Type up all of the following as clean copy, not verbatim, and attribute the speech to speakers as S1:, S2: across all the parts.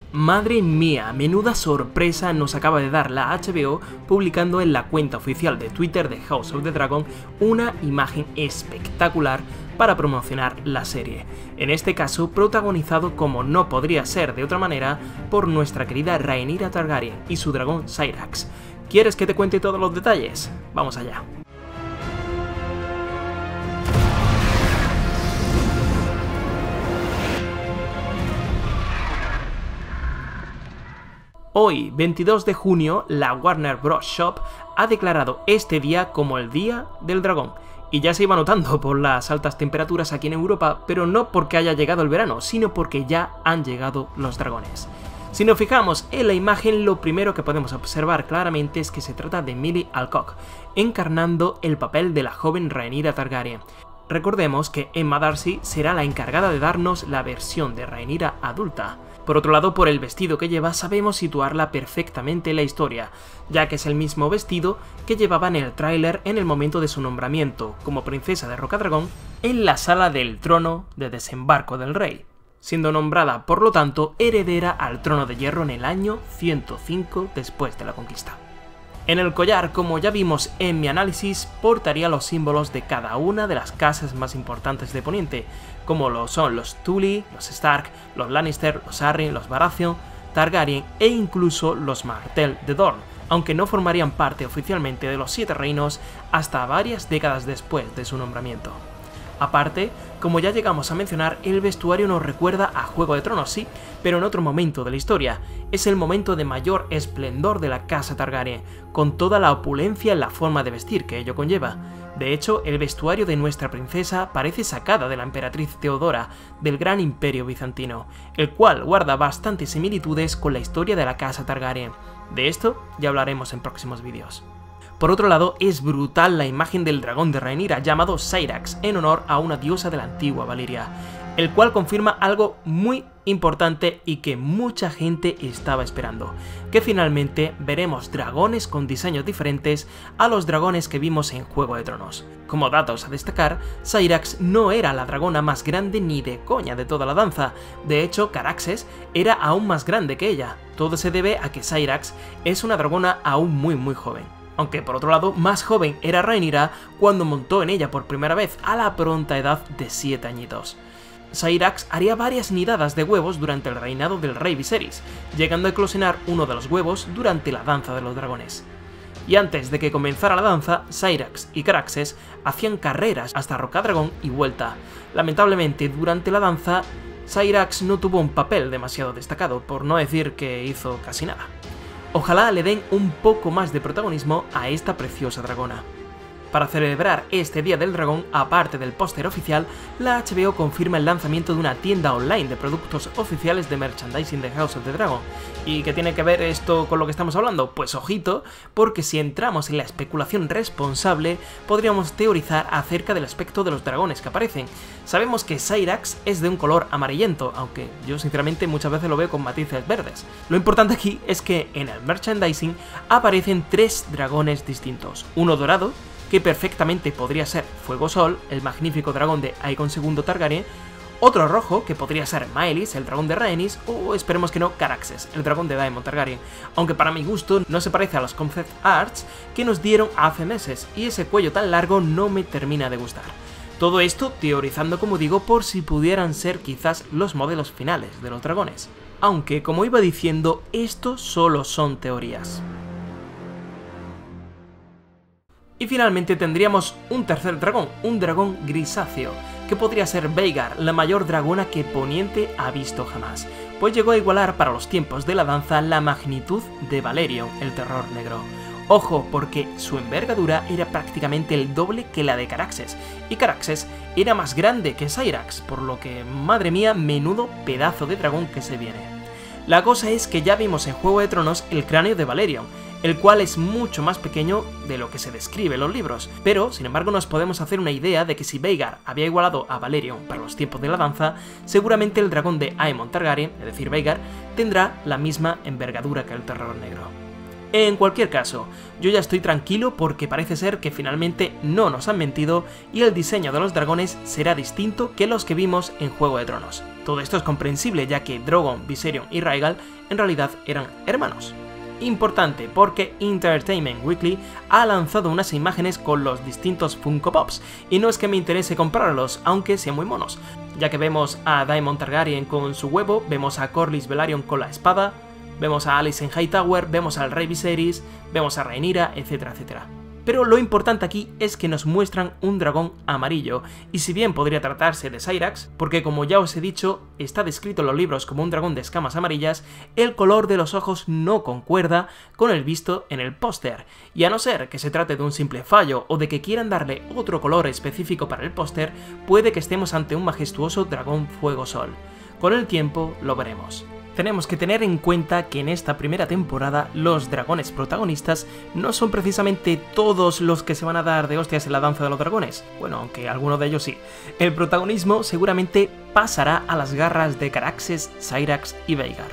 S1: Madre mía, menuda sorpresa nos acaba de dar la HBO publicando en la cuenta oficial de Twitter de House of the Dragon una imagen espectacular para promocionar la serie. En este caso, protagonizado como no podría ser de otra manera por nuestra querida Rhaenyra Targaryen y su dragón Syrax. ¿Quieres que te cuente todos los detalles? Vamos allá. Hoy, 22 de junio, la Warner Bros. Shop ha declarado este día como el Día del Dragón. Y ya se iba notando por las altas temperaturas aquí en Europa, pero no porque haya llegado el verano, sino porque ya han llegado los dragones. Si nos fijamos en la imagen, lo primero que podemos observar claramente es que se trata de Millie Alcock, encarnando el papel de la joven Rhaenyra Targaryen. Recordemos que Emma Darcy será la encargada de darnos la versión de Rhaenyra adulta. Por otro lado, por el vestido que lleva sabemos situarla perfectamente en la historia, ya que es el mismo vestido que llevaba en el tráiler en el momento de su nombramiento como princesa de Rocadragón en la sala del trono de desembarco del rey, siendo nombrada por lo tanto heredera al trono de hierro en el año 105 después de la conquista. En el collar, como ya vimos en mi análisis, portaría los símbolos de cada una de las casas más importantes de Poniente, como lo son los Tully, los Stark, los Lannister, los Arryn, los Baratheon, Targaryen e incluso los Martell de Dorne, aunque no formarían parte oficialmente de los Siete Reinos hasta varias décadas después de su nombramiento. Aparte, como ya llegamos a mencionar, el vestuario nos recuerda a Juego de Tronos, sí, pero en otro momento de la historia. Es el momento de mayor esplendor de la casa Targaryen, con toda la opulencia en la forma de vestir que ello conlleva. De hecho, el vestuario de nuestra princesa parece sacada de la emperatriz Teodora del Gran Imperio Bizantino, el cual guarda bastantes similitudes con la historia de la casa Targaryen. De esto ya hablaremos en próximos vídeos. Por otro lado, es brutal la imagen del dragón de Rhaenyra llamado Syrax, en honor a una diosa de la antigua Valyria, el cual confirma algo muy importante y que mucha gente estaba esperando, que finalmente veremos dragones con diseños diferentes a los dragones que vimos en Juego de Tronos. Como datos a destacar, Syrax no era la dragona más grande ni de coña de toda la danza, de hecho Caraxes era aún más grande que ella. Todo se debe a que Syrax es una dragona aún muy joven. Aunque por otro lado, más joven era Rhaenyra cuando montó en ella por primera vez a la pronta edad de 7 añitos. Syrax haría varias nidadas de huevos durante el reinado del rey Viserys, llegando a eclosionar uno de los huevos durante la danza de los dragones. Y antes de que comenzara la danza, Syrax y Caraxes hacían carreras hasta Rocadragón y vuelta. Lamentablemente, durante la danza, Syrax no tuvo un papel demasiado destacado, por no decir que hizo casi nada. Ojalá le den un poco más de protagonismo a esta preciosa dragona. Para celebrar este Día del Dragón, aparte del póster oficial, la HBO confirma el lanzamiento de una tienda online de productos oficiales de merchandising de House of the Dragon. ¿Y qué tiene que ver esto con lo que estamos hablando? Pues ojito, porque si entramos en la especulación responsable, podríamos teorizar acerca del aspecto de los dragones que aparecen. Sabemos que Syrax es de un color amarillento, aunque yo sinceramente muchas veces lo veo con matices verdes. Lo importante aquí es que en el merchandising aparecen 3 dragones distintos, uno dorado, que perfectamente podría ser Fuego Sol, el magnífico dragón de Aegon II Targaryen, otro rojo, que podría ser Maelis, el dragón de Rhaenys, o esperemos que no, Caraxes, el dragón de Daemon Targaryen, aunque para mi gusto no se parece a los concept arts que nos dieron hace meses, y ese cuello tan largo no me termina de gustar. Todo esto teorizando, como digo, por si pudieran ser quizás los modelos finales de los dragones. Aunque, como iba diciendo, esto solo son teorías. Y finalmente tendríamos un tercer dragón, un dragón grisáceo, que podría ser Vhagar, la mayor dragona que Poniente ha visto jamás, pues llegó a igualar para los tiempos de la danza la magnitud de Valyrion, el terror negro. Ojo, porque su envergadura era prácticamente el doble que la de Caraxes, y Caraxes era más grande que Syrax, por lo que, madre mía, menudo pedazo de dragón que se viene. La cosa es que ya vimos en Juego de Tronos el cráneo de Valyrion, el cual es mucho más pequeño de lo que se describe en los libros, pero sin embargo nos podemos hacer una idea de que si Vhagar había igualado a Valyrion para los tiempos de la danza, seguramente el dragón de Aemon Targaryen, es decir Vhagar, tendrá la misma envergadura que el terror negro. En cualquier caso, yo ya estoy tranquilo porque parece ser que finalmente no nos han mentido y el diseño de los dragones será distinto que los que vimos en Juego de Tronos. Todo esto es comprensible ya que Drogon, Viserion y Rhaegal en realidad eran hermanos. Importante porque Entertainment Weekly ha lanzado unas imágenes con los distintos Funko Pops, y no es que me interese comprarlos, aunque sean muy monos, ya que vemos a Daemon Targaryen con su huevo, vemos a Corlys Velaryon con la espada, vemos a Alicent Hightower, vemos al Rey Viserys, vemos a Rhaenyra, etcétera, etcétera. Pero lo importante aquí es que nos muestran un dragón amarillo, y si bien podría tratarse de Syrax, porque como ya os he dicho, está descrito en los libros como un dragón de escamas amarillas, el color de los ojos no concuerda con el visto en el póster, y a no ser que se trate de un simple fallo o de que quieran darle otro color específico para el póster, puede que estemos ante un majestuoso dragón fuego-sol. Con el tiempo lo veremos. Tenemos que tener en cuenta que en esta primera temporada los dragones protagonistas no son precisamente todos los que se van a dar de hostias en la danza de los dragones, bueno, aunque algunos de ellos sí. El protagonismo seguramente pasará a las garras de Caraxes, Syrax y Vhagar.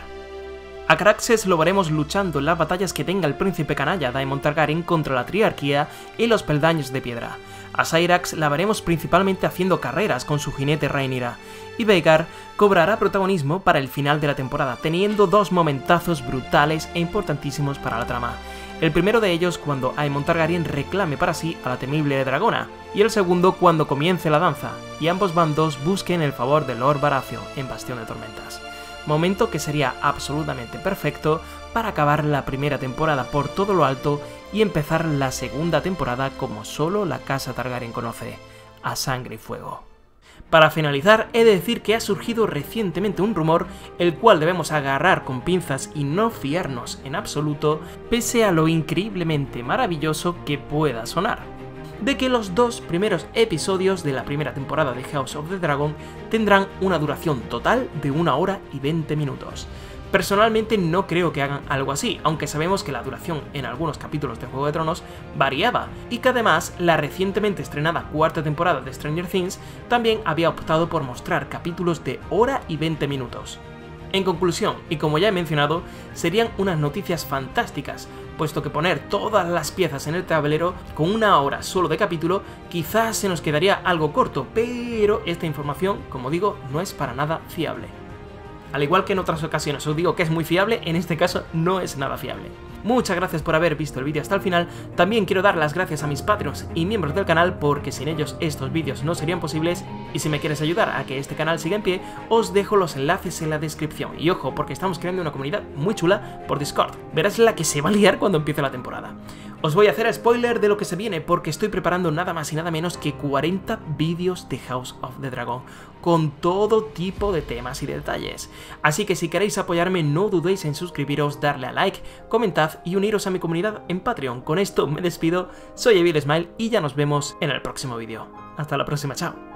S1: A Caraxes lo veremos luchando en las batallas que tenga el príncipe canalla Daemon Targaryen contra la Triarquía y los Peldaños de Piedra. A Syrax la veremos principalmente haciendo carreras con su jinete Rhaenyra, y Vhagar cobrará protagonismo para el final de la temporada, teniendo dos momentazos brutales e importantísimos para la trama. El primero de ellos cuando Aemon Targaryen reclame para sí a la temible dragona, y el segundo cuando comience la danza, y ambos bandos busquen el favor de Lord Baratheon en Bastión de Tormentas. Momento que sería absolutamente perfecto para acabar la primera temporada por todo lo alto y empezar la segunda temporada como solo la casa Targaryen conoce, a sangre y fuego. Para finalizar, he de decir que ha surgido recientemente un rumor, el cual debemos agarrar con pinzas y no fiarnos en absoluto, pese a lo increíblemente maravilloso que pueda sonar, de que los dos primeros episodios de la primera temporada de House of the Dragon tendrán una duración total de 1 hora y 20 minutos. Personalmente no creo que hagan algo así, aunque sabemos que la duración en algunos capítulos de Juego de Tronos variaba, y que además la recientemente estrenada cuarta temporada de Stranger Things también había optado por mostrar capítulos de 1 hora y 20 minutos. En conclusión, y como ya he mencionado, serían unas noticias fantásticas, puesto que poner todas las piezas en el tablero con 1 hora solo de capítulo quizás se nos quedaría algo corto, pero esta información, como digo, no es para nada fiable. Al igual que en otras ocasiones os digo que es muy fiable, en este caso no es nada fiable. Muchas gracias por haber visto el vídeo hasta el final. También quiero dar las gracias a mis Patreons y miembros del canal porque sin ellos estos vídeos no serían posibles, y si me quieres ayudar a que este canal siga en pie, os dejo los enlaces en la descripción. Y ojo, porque estamos creando una comunidad muy chula por Discord. Verás la que se va a liar cuando empiece la temporada. Os voy a hacer spoiler de lo que se viene porque estoy preparando nada más y nada menos que 40 vídeos de House of the Dragon, con todo tipo de temas y detalles. Así que si queréis apoyarme no dudéis en suscribiros, darle a like, comentad y uniros a mi comunidad en Patreon. Con esto me despido, soy Evil Smile y ya nos vemos en el próximo vídeo. Hasta la próxima, chao.